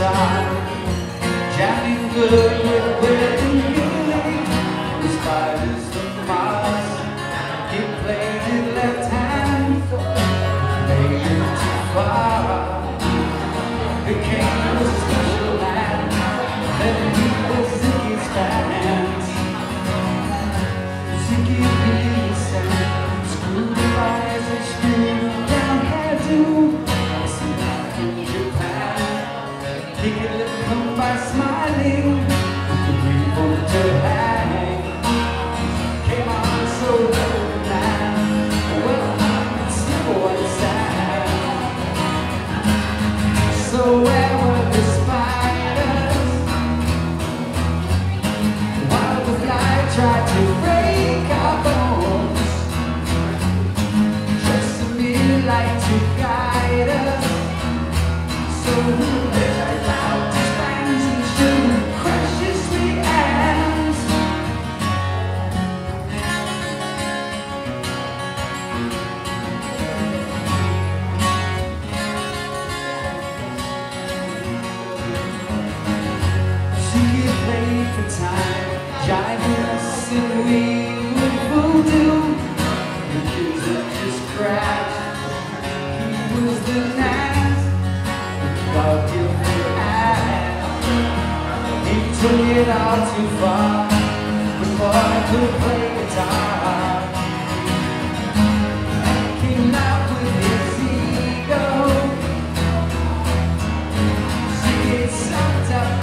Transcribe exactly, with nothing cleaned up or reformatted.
guitar, jamming good with Willie Neely. The spiders of Mars, he played it left hand, made it too far. Became a special man, then he was Ziggy's fans. Ziggy really sang, screwed the eyes and screwed down hairdo. I see that in Japan, he could live come by smiling, the people to hang. Came on so good, man, well, I'm still what sad. So where were the spiders while the fly tried to break our bones? Just a mere light to guide us, so who let out his fangs and should crush his sweet hands? She played for time, jiving us and we would voodoo. The kids would just crash. He was the night, God give me ass. He took it all too far before I could play guitar. Came out with his ego. She gets sucked up